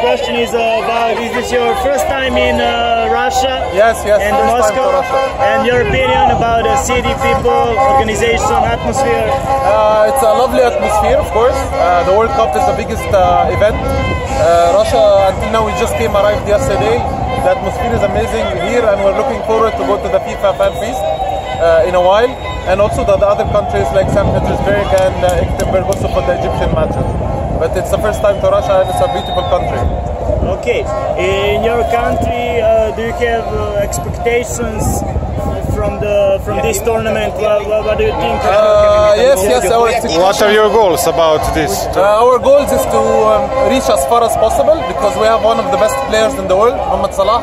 question is about, is this your first time in Russia? Yes, And Moscow? And your opinion about the city, people, organization, atmosphere? It's a lovely atmosphere, of course. The World Cup is the biggest event. Russia, until now, we just arrived yesterday. The atmosphere is amazing here, and we're looking forward to go to the FIFA Fan Feast in a while. And also the other countries like St. Petersburg and Ekaterinburg also for the Egyptian matches. But it's the first time to Russia, and it's a beautiful country. Okay. In your country, do you have expectations from this tournament? What do you think? Yes. What are your goals about this? Our goals is to reach as far as possible, because we have one of the best players in the world, Mohamed Salah.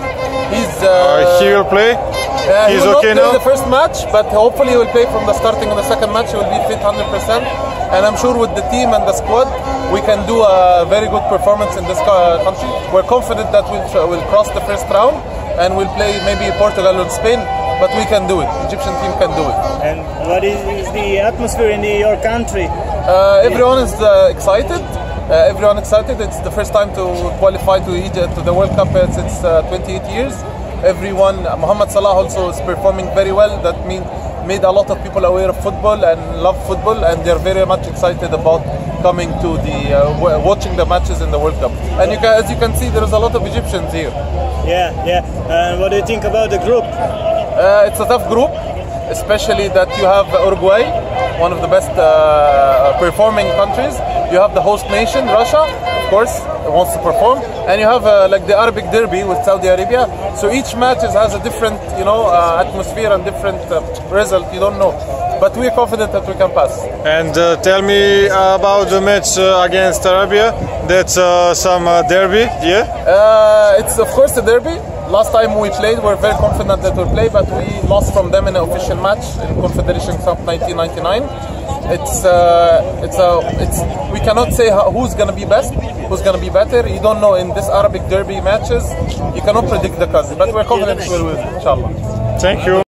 He will play? He's okay now? The first match, but hopefully he will play from the starting of the second match. He will be fit 100%. And I'm sure with the team and the squad, we can do a very good performance in this country. We're confident that we'll cross the first round and we'll play maybe Portugal or Spain, but we can do it. The Egyptian team can do it. And what is the atmosphere in your country? Everyone is excited. Everyone excited. It's the first time to qualify to Egypt to the World Cup since 28 years. Mohamed Salah also is performing very well. That made a lot of people aware of football and love football, and they're very much excited about coming to watching the matches in the World Cup. And as you can see, there is a lot of Egyptians here. Yeah. And what do you think about the group? It's a tough group, especially that you have Uruguay, one of the best performing countries. You have the host nation, Russia, of course, wants to perform, and you have like the Arabic Derby with Saudi Arabia. So each match has a different, atmosphere and different result. You don't know, but we're confident that we can pass. And tell me about the match against Arabia. That's some derby, yeah? It's of course a derby. Last time we played, we were very confident that we'll play, but we lost from them in an official match in Confederation Cup 1999. We cannot say who's going to be best, who's going to be better. You don't know in this Arabic derby matches. You cannot predict the cousin, but we're confident we'll win, inshallah. Thank you.